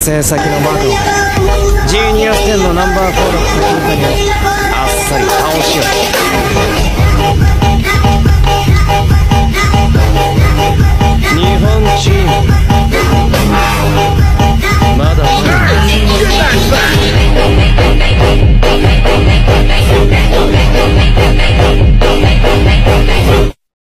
生先のバカをジーニアス10のナンバー4だった君たちをあっさり倒しよう。